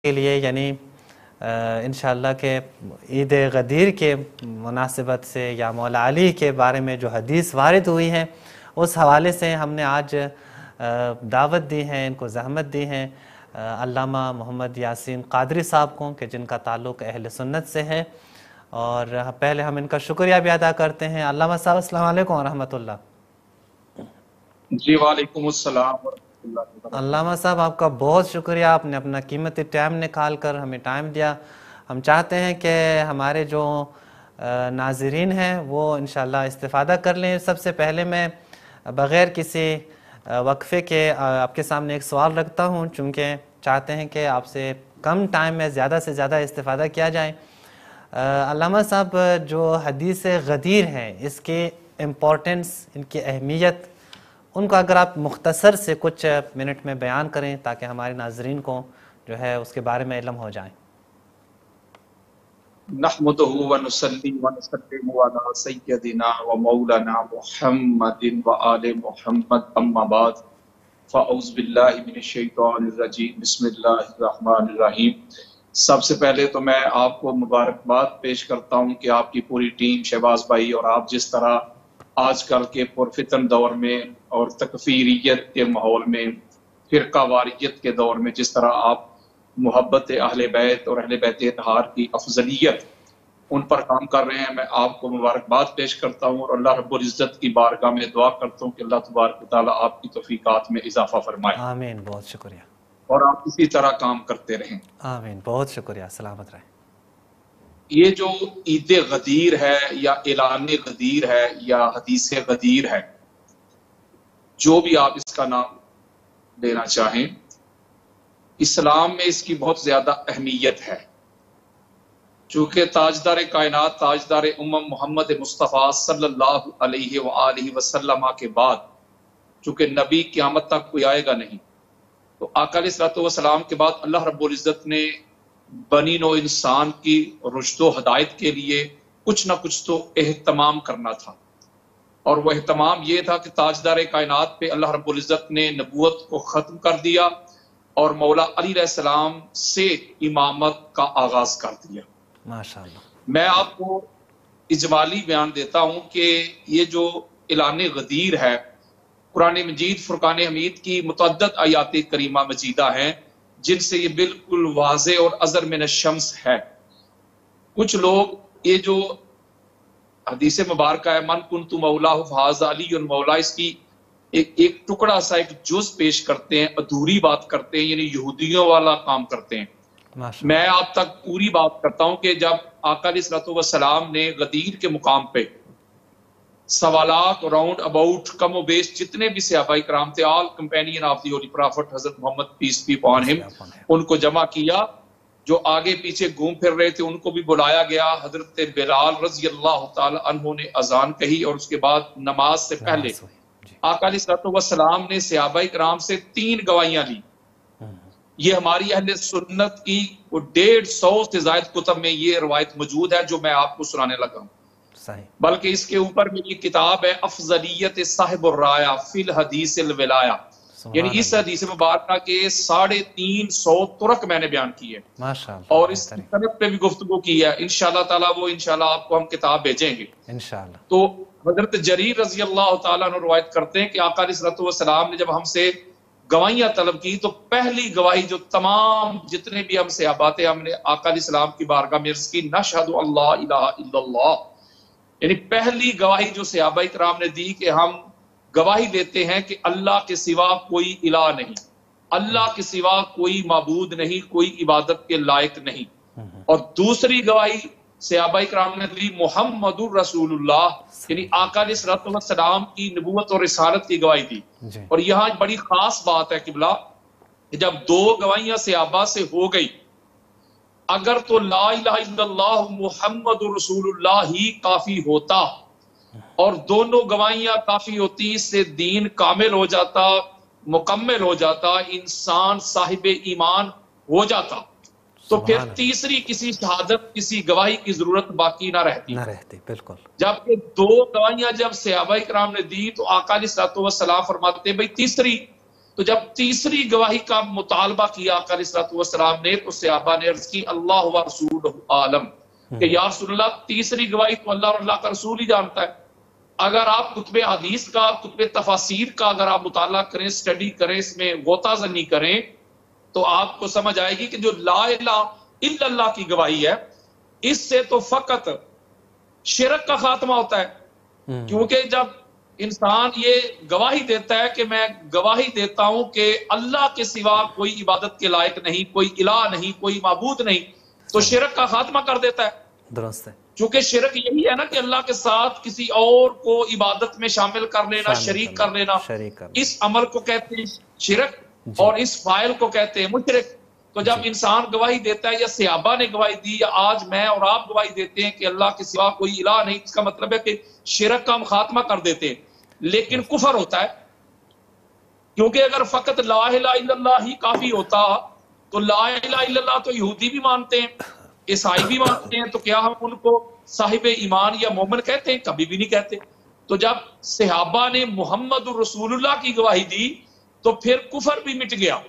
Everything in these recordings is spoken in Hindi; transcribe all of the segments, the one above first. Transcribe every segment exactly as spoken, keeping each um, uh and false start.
के लिए यानी इंशाअल्लाह के ईद गदीर के मुनासिबत से या मौला अली के बारे में जो हदीस वारिद हुई है उस हवाले से हमने आज दावत दी है, इनको ज़हमत दी है अल्लामा मोहम्मद यासीन क़ादरी साहब को कि जिनका ताल्लुक़ अहले सुन्नत से है। और पहले हम इनका शुक्रिया भी अदा करते हैं। अल्लामा साहब अस्सलाम वालेकुम व रहमतुल्लाह। जी वालेकुम अस्सलाम। अल्लामा साहब आपका बहुत शुक्रिया, आपने अपना कीमती टाइम निकाल कर हमें टाइम दिया। हम चाहते हैं कि हमारे जो नाज़रीन हैं वो इंशाअल्लाह इस्तिफ़ादा कर लें। सबसे पहले मैं बग़ैर किसी वक्फ़े के आपके सामने एक सवाल रखता हूँ, चूँकि चाहते हैं कि आपसे कम टाइम में ज़्यादा से ज़्यादा इस्तिफ़ादा किया जाए। अल्लामा साहब, जो हदीस गदीर है इसकी इम्पोर्टेंस, इनकी अहमियत, उनको अगर आप मुख्तसर से कुछ मिनट में बयान करें ताकि हमारे नाज़रीन को जो है उसके बारे में इल्म हो जाए। नहमदुहु व नुसल्ली व नुसल्लिमु अला सय्यदिना व मौलाना मुहम्मदिन व आले मुहम्मद, अम्मा बाद, फ़अऊज़ु बिल्लाहि मिनश शैतानिर रजीम, बिस्मिल्लाहिर रहमानिर रहीम। सबसे पहले तो मैं आपको मुबारकबाद पेश करता हूँ कि आपकी पूरी टीम, शहबाज भाई और आप जिस तरह आजकल के पुरफितन दौर में और तकफीरियत के माहौल में, फिरका वारियत के दौर में जिस तरह आप मोहब्बत अहले बैत और अहले बैत इत्तहार की अफजलियत उन पर काम कर रहे हैं, मैं आपको मुबारकबाद पेश करता हूँ और अल्लाह रब्बुल इज़्ज़त की बारगाह में दुआ करता हूँ कि अल्लाह तबारक व तआला आपकी तौफीकात में इजाफा फरमाए। आमीन, बहुत शुक्रिया। और आप इसी तरह काम करते रहें। आमीन, बहुत शुक्रिया, सलामत रहें। ये जो ईद गदीर है या ऐलान गदीर है या हदीस गदीर है, जो भी आप इसका नाम देना चाहें, इस्लाम में इसकी बहुत ज्यादा अहमियत है। चूंकि ताजदार कायनात, ताजदार उम्मम मोहम्मद मुस्तफ़ा सल्लल्लाहु अलैहि व आलिहि वसल्लम के बाद चूंकि नबी क़यामत तक कोई आएगा नहीं, तो आका अलैहिस्सलातु वस्सलाम के बाद अल्लाह रब्बुल इज़्ज़त ने बनी नो इंसान की रुश्दो हदायत के लिए कुछ ना कुछ तो एहतमाम करना था। और वह एहतमाम ये था कि ताजदार कायनात पे अल्लाह रब्बुल इज़्ज़त ने नबूवत को ख़त्म कर दिया और मौला अली अलैहिस्सलाम से इमामत का आगाज कर दिया। माशाअल्लाह। मैं आपको इजमाली बयान देता हूँ कि ये जो ऐलान गदीर है, कुरान मजीद फुरकान हमीद की मुतअद्दिद आयात करीमा मजीदा हैं जिनसे ये बिल्कुल वाज़े और अज़र मिन शम्स है। कुछ लोग ये जो हदीस मुबारक है, मन कुन्तु मौलाहु फ़हाज़ा अलीयुन मौला, इसकी एक एक टुकड़ा सा एक जुज पेश करते हैं, अधूरी बात करते हैं, यानी यहूदियों वाला काम करते हैं। मैं आप तक पूरी बात करता हूं कि जब आका अलैहिस्सलातु वस्सलाम ने गदीर के मुकाम पे सवालात राउंड अबाउट कम व बेश जितने भी सहाबाए किराम थे, all companion of the holy prophet Hazrat Mohammad peace be upon him, उनको जमा किया। जो आगे पीछे घूम फिर रहे थे उनको भी बुलाया गया। हजरत बिलाल रज़ी अल्लाह तआला अन्हु ने अजान कही और उसके बाद नमाज से पहले आका अलैहिस्सलातु वस्सलाम ने सहाबाए किराम से तीन गवाहियां ली। ये हमारी अहले सुन्नत की वो डेढ़ सौ से ज्यादा कुतब में ये रवायत मौजूद है जो मैं आपको सुनाने लगा हूँ। बल्कि इसके ऊपर मेरी किताब है अफजलियत साहिबुर राया फिल हदीसिल विलाया, यानी इस हदीस मुबारका के साढ़े तीन सौ तुरक मैंने बयान की है माशाअल्लाह, और इस तरफ पे भी गुफ्तगू की है। इंशाअल्लाह ताला वो इंशाअल्लाह आपको हम किताब भेजेंगे इंशाअल्लाह। तो हजरत जरीर रज़ी अल्लाह तआला अन्हु रवायत करते हैं कि आका अलैहिस्सलातु वस्सलाम ने जब हमसे गवाहियां तलब की तो पहली गवाही जो तमाम जितने भी हम सहाबा थे, हमने आका अलैहिस्सलाम की बारगाह में अर्ज़ की, नशहदु अल्ला इलाहा इल्लल्लाह, यानी पहली गवाही जो सहाबाए किराम ने दी कि हम गवाही देते हैं कि अल्लाह के सिवा कोई इलाह नहीं, अल्लाह के सिवा कोई माबूद नहीं, कोई इबादत के लायक नहीं। और दूसरी गवाही सहाबाए किराम ने दी मुहम्मदुर रसूलुल्लाह, यानी आका अलैहिस्सलातु वस्सलाम की नबूवत और रिसालत की गवाही दी। और यहाँ बड़ी खास बात है किबला, जब दो गवाहियां सहाबा से हो गई, अगर तो ला इलाहा इल्लल्लाह मुहम्मदुर रसूलुल्लाह ही काफी होता और दोनों गवाहियां काफी होती, इससे दीन कामिल हो जाता, मुकम्मल हो जाता, इंसान साहिब ईमान हो जाता, तो फिर तीसरी किसी शहादत, किसी गवाही की जरूरत बाकी ना रहती ना रहती बिल्कुल। जबकि दो गवाहियां जब सहाबाए किराम ने दी तो आका अलैहिस्सलातु वस्सलाम फरमाते भाई तीसरी तो जब तीसरी गवाही का मुतालबा किया अलैहिस्सलाम ने, तो सहाबा ने अर्ज की अल्लाह व रसूलुहु आलम, कि या रसूलल्लाह तीसरी गवाही तो अल्लाह और अल्लाह का रसूल ही जानता है। अगर आप कुतुबे हदीस का, कुतुबे तफासीर का अगर आप मुताला करें, स्टडी करें, इसमें गोताजनी करें, तो आपको समझ आएगी कि जो ला इलाहा इल्लल्लाह की गवाही है, इससे तो फकत शिरक का खात्मा होता है। क्योंकि जब इंसान ये गवाही देता है कि मैं गवाही देता हूं कि अल्लाह के सिवा कोई इबादत के लायक नहीं, कोई इलाह नहीं, कोई माबूद नहीं, तो शिरक का खात्मा कर देता है। दुरुस्त है। क्योंकि शिरक यही है ना कि अल्लाह के साथ किसी और को इबादत में शामिल कर लेना, शरीक कर लेना, इस अमल को कहते हैं शिरक और इस फाइल को कहते हैं मुशरिक। तो जब इंसान गवाही देता है, या सहाबा ने गवाही दी, या आज मैं और आप गवाही देते हैं कि अल्लाह के सिवा कोई इलाह नहीं, इसका मतलब है कि शिरक का हम खात्मा कर देते हैं। लेकिन कुफर होता है, क्योंकि अगर फकत ला इलाहा इल्लल्लाह ही काफी होता, तो ला इलाहा इल्लल्लाह तो यहूदी भी मानते हैं, ईसाई भी मानते हैं, तो क्या हम उनको साहिब ईमान या मोमिन कहते हैं? कभी भी नहीं कहते। तो जब सहाबा ने मुहम्मद रसूलुल्लाह की गवाही दी, तो फिर कुफर भी मिट गया।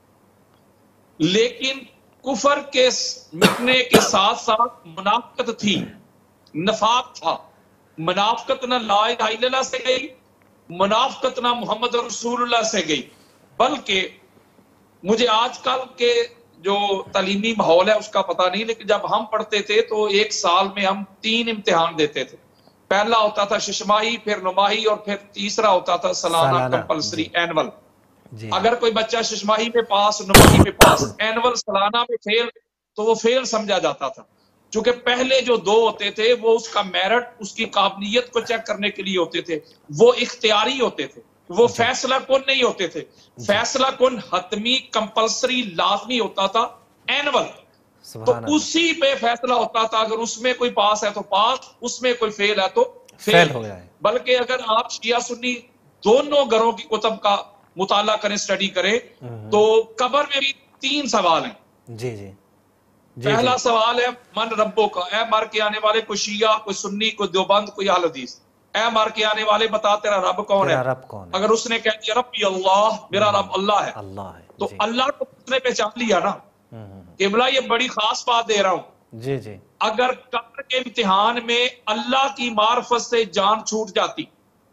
लेकिन कुफर के मिटने के साथ साथ मुनाफकत थी, नफाक था। मुनाफकत ना ला इलाहा इल्लल्लाह से गई, मुनाफकत ना मोहम्मद रसूलुल्लाह से गई, बल्कि मुझे आजकल के जो तालीमी माहौल है उसका पता नहीं, लेकिन जब हम पढ़ते थे तो एक साल में हम तीन इम्तिहान देते थे। पहला होता था शशमाही, फिर नुमाही, और फिर तीसरा होता था सालाना कंपल्सरी एनुअल। अगर कोई बच्चा शशमाही में पास, नुमाही में पास, एनुअल सालाना में फेल, तो वो फेल समझा जाता था। क्योंकि पहले जो दो होते थे वो उसका मेरिट, उसकी काबिलियत को चेक करने के लिए होते थे, वो इख्तियारी होते थे, वो फैसला कुन नहीं होते थे। फैसला कुन हतमी, कंपल्सरी, लाजमी होता था एनुअल, तो उसी पे फैसला होता था। अगर उसमें कोई पास है तो पास, उसमें कोई फेल है तो फेल हो जाए। बल्कि अगर आप शिया सुन्नी दोनों घरों की कुतुब का मुताला करें, स्टडी करें, तो कब्र में भी तीन सवाल हैं। जी जी, जी पहला जी। सवाल है मन रब्बो का, ए मर के आने वाले, कोई शिया, कोई सुन्नी, कोई देवबंद, कोई अहले हदीस, ए मर के आने वाले बता तेरा रब कौन है? रब कौन है? अगर उसने कह दिया रब्बी अल्लाह, मेरा रब अल्लाह है, अल्लाह है, तो अल्लाह को उसने पहचान लिया ना कि बोला ये बड़ी खास बात दे रहा हूं। जी जी। अगर कब्र के इम्तिहान में अल्लाह की मार्फत से जान छूट जाती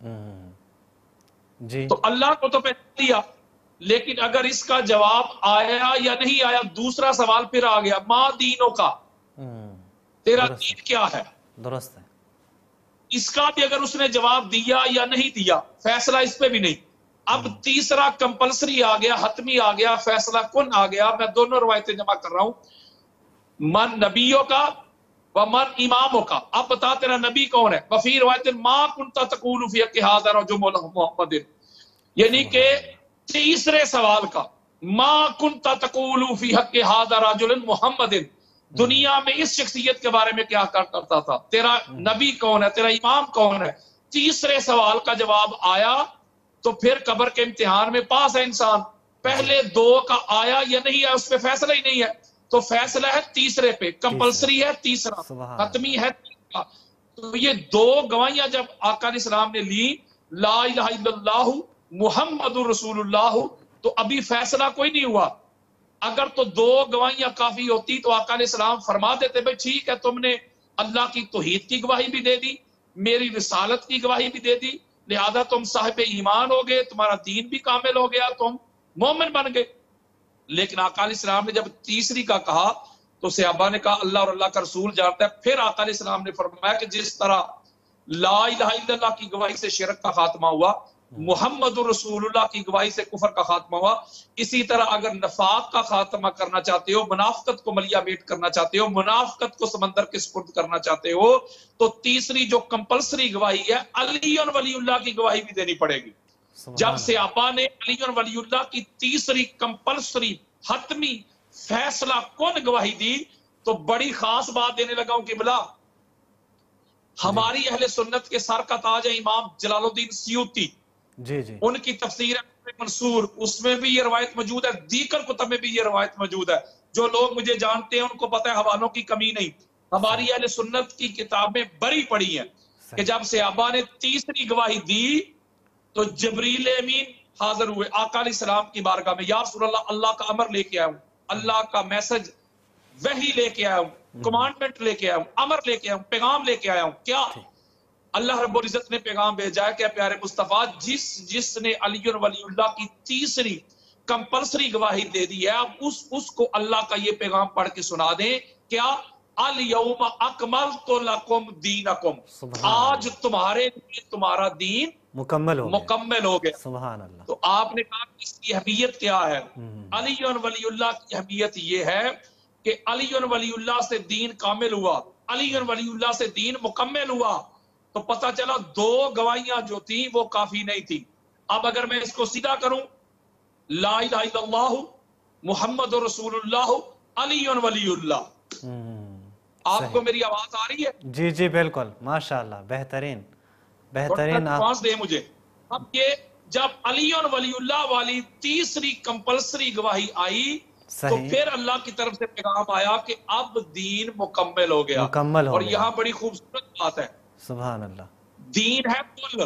जी, तो अल्लाह को तो पहचान लिया, लेकिन अगर इसका जवाब आया या नहीं आया, दूसरा सवाल फिर आ गया, माँ दीनों का, तेरा दीन क्या है? दुरुस्त है। इसका भी अगर उसने जवाब दिया या नहीं दिया, फैसला इस पे भी नहीं। अब तीसरा कंपल्सरी आ गया, हतमी आ गया, फैसला कुन आ गया। मैं दोनों रवायतें जमा कर रहा हूं, मन नबियों का व मन इमामों का। अब बता तेरा नबी कौन है? वफी रवायत मां कुंता तकूलु फी हक़्क़ि हाज़ा रजुल मुहम्मद, यानी कि तीसरे सवाल का, मां कुंता तकूलु फी हक़्क़ि हाज़ा रजुल मुहम्मद, दुनिया में इस शख्सियत के बारे में क्या करता था? तेरा नबी कौन है? तेरा इमाम कौन है? तीसरे सवाल का जवाब आया तो फिर कब्र के इम्तिहान में पास है इंसान। पहले दो का आया या नहीं आया, उस पर फैसला ही नहीं है, तो फैसला है तीसरे पे, कंपल्सरी है तीसरा, खत्मी है तीसरा। तो ये दो गवाहियां जब आका इस्लाम ने ली, ला इलाहा इल्लल्लाहु मुहम्मदुर रसूलुल्लाह, तो अभी फैसला कोई नहीं हुआ। अगर तो दो गवाहियां काफी होती तो आका इस्लाम फरमा देते भाई ठीक है, तुमने अल्लाह की तौहीद की गवाही भी दे दी, मेरी रिसालत की गवाही भी दे दी, लिहाजा तुम साहिब ईमान हो गए, तुम्हारा दीन भी कामिल हो गया, तुम मोमिन बन गए। लेकिन आका इस्लाम ने जब तीसरी का कहा तो सहाबा ने कहा अल्लाह और अल्लाह का रसूल जानता है। फिर आका इस्लाम ने फरमाया कि जिस तरह ला इलाहा इल्लल्लाह की गवाही से शिरक का खात्मा हुआ, मुहम्मदुर रसूलुल्लाह की गवाही से कुफर का खात्मा हुआ, इसी तरह अगर नफाक का खात्मा करना चाहते हो, मुनाफकत को मलिया मेट करना चाहते हो, मुनाफकत को समंदर के सुपुर्द करना चाहते हो, तो तीसरी जो कंपल्सरी गवाही है अली और वलीउल्लाह की गवाही भी देनी पड़ेगी। जब सहाबा ने अली और वलीउल्लाह की तीसरी कंपल्सरी हतमी फैसला कौन गवाही दी, तो बड़ी खास बात देने लगा हूं कि बोला हमारी अहले सुन्नत के सर का ताज है इमाम जलालुद्दीन सियूती जी जी, उनकी तफसीर है मंसूर, उसमें भी ये रवायत मौजूद है, दीकर कुतब में भी ये रवायत मौजूद है। जो लोग मुझे जानते हैं उनको पता है हवालों की कमी नहीं। हमारी अहले सुन्नत की किताबें बड़ी पड़ी हैं कि जब सहाबा ने तीसरी गवाही दी तो जबरील अमीन हाजिर हुए आका अलैहिस्सलाम की बारगाह में, या रसूल अल्लाह, अल्लाह का अमर लेके आया हूँ, अल्लाह का मैसेज वही लेके आया हूँ, कमांडमेंट लेके आया हूँ, अमर लेके आया हूँ, पैगाम लेके आया हूँ। क्या अल्लाह रब्बुल इज्जत ने पैगाम भेजा है? क्या प्यारे मुस्तफा, जिस जिसने अली वलीउल्लाह की तीसरी कंपल्सरी गवाही दे दी है, अब उस उसको अल्लाह का ये पैगाम पढ़ के सुना दें। क्या? अल यौम अकमलतु लकुम दीनकुम, आज तुम्हारे लिए तुम्हारा दीन मुकम्मल हो मुकम्मल हो गया। सुभान अल्लाह। तो आपने कहा कि इसकी अहमियत क्या है? अली वलीउल्लाह की अहमियत ये है कि अली वलीउल्लाह से दीन कामिल हुआ, अली वलीउल्लाह से दीन मुकम्मल हुआ। तो पता चला दो गवाहियां जो थी वो काफी नहीं थी। अब अगर मैं इसको सीधा करूं, ला इलाहा इल्लल्लाह मुहम्मदुर रसूलुल्लाह अली वलीउल्लाह, आपको मेरी आवाज आ रही है? जी जी बिल्कुल, माशाअल्लाह, बेहतरीन बेहतरीन। आप दे मुझे। अब ये जब अली वलीउल्लाह वाली तीसरी कंपल्सरी गवाही आई, तो फिर अल्लाह की तरफ से पैगाम आया कि अब दीन मुकम्मल हो गया, मुकम्मल हो और गया। यहाँ बड़ी खूबसूरत बात है, सुभान अल्लाह, दीन है कुल,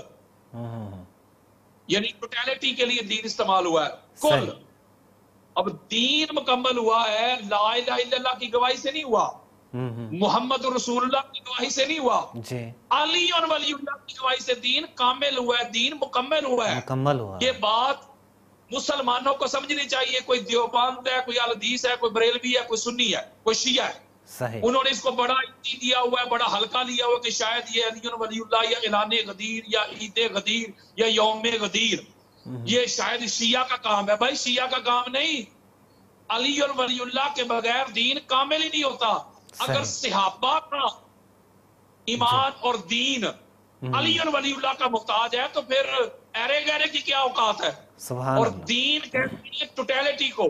यानी टोटलिटी के लिए दीन इस्तेमाल हुआ है, कुल। अब दीन मुकम्मल हुआ है, ला इलाहा इल्लल्लाह की गवाही से नहीं हुआ, मोहम्मद रसूलुल्लाह की गवाही से नहीं हुआ जी, अली और वलीउल्लाह की गवाही से दीन कामिल हुआ है, दीन मुकम्मल हुआ है, मुकम्मल हुआ। ये बात मुसलमानों को समझनी चाहिए। कोई देवबंद है, कोई अल-हदीस है, कोई बरेलवी है, कोई सुन्नी है, कोई शिया है, सही। उन्होंने इसको बड़ा इज्जत दिया हुआ है, बड़ा हल्का लिया हुआ कि शायद ये अली और वलीउल्लाह या ऐलान गदीर या ईद गदीर या यौम गदीर ये शायद शिया का काम है। भाई शिया का काम नहीं, अली और वलीउल्लाह के बगैर दीन कामिल ही नहीं होता। अगर सहाबा का ईमान और दीन अली और वलीउल्लाह का मुहताज है, तो फिर अरे गहरे की क्या औकात है? और दीन कहते हैं टोटलिटी को।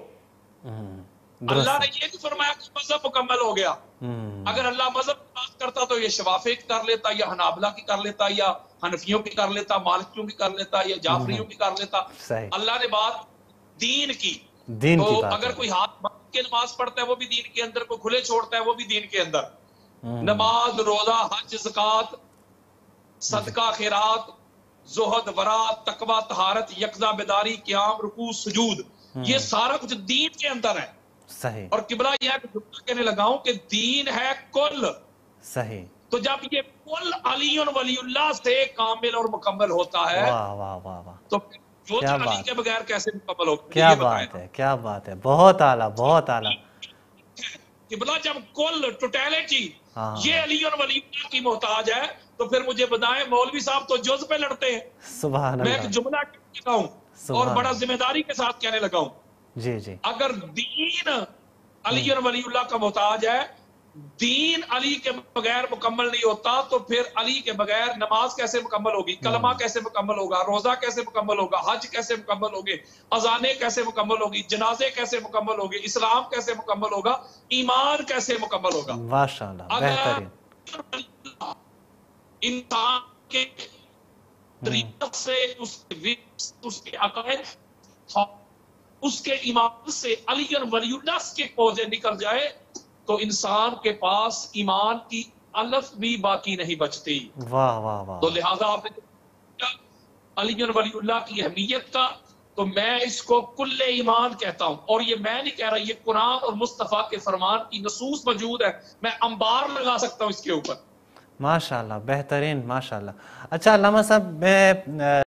अल्लाह ने ये नहीं फरमाया कि मजहब मुकम्मल हो गया। अगर अल्लाह मजहब की बात करता तो ये शवाफे की कर लेता, या हनाबला की कर लेता, या हनफियों की कर लेता, मालिकियों की कर लेता, या जाफरियों की कर लेता। अल्लाह ने बात दीन की। दीन तो की बात अगर कोई हाथ बांध के नमाज पढ़ता है वो भी दीन के अंदर, कोई खुले छोड़ता है वो भी दीन के अंदर। नमाज, रोजा, हज, ज़कात, सदका, खैरात, जोहद, वरात, तकवा, तहारत, यकजा, बेदारी, क़याम, रुकू, सुजूद, ये सारा कुछ दीन के अंदर है, सही। और किबला यह है कि कहने लगाऊं कि दीन है कुल, सही। तो जब ये कुल अली और वलीउल्लाह से कामिल और मुकम्मल होता है, वाह वाह वाह वाह, तो वो अली के बगैर कैसे मुकम्मल होगा? क्या बात है, क्या बात है, बहुत आला, बहुत आला। किबला जब कुल टोटलिटी ये अली और वलीउल्लाह की मोहताज है, तो फिर मुझे बताएं मौलवी साहब तो जुज पे लड़ते हैं। सुभान अल्लाह। मैं एक जुमला कहता हूं और बड़ा जिम्मेदारी के साथ कहने लगा हूं, जी जी। अगर दीन अली और वलीउल्लाह का मोहताज है, दीन अली के बगैर मुकम्मल नहीं होता, तो फिर अली के बगैर नमाज कैसे मुकम्मल होगी, कलमा कैसे मुकम्मल होगा, रोजा कैसे मुकम्मल होगा, हज कैसे मुकम्मल होगी, अजाने कैसे मुकम्मल होगी, जनाजे कैसे मुकम्मल होगी, इस्लाम कैसे मुकम्मल होगा, ईमान कैसे मुकम्मल होगा? माशाअल्लाह, बेहतरीन। इंसान के तरीक़े से, उसके उसके अकायद, उसके ईमान से अली और वलीउल्लाह के पौधे निकल जाए, तो इंसान के पास ईमान की अलफ भी बाकी नहीं बचती। वाह वाह वाह। तो लिहाजा आपने अली और वलीउल्लाह की अहमियत का, तो मैं इसको कुल्ले ईमान कहता हूं। और ये मैं नहीं कह रहा, ये कुरान और मुस्तफा के फरमान की नसूस मौजूद है, मैं अंबार लगा सकता हूं इसके ऊपर। माशाल्लाह, बेहतरीन, माशाल्लाह। अच्छा अल्लामा साहब, मैं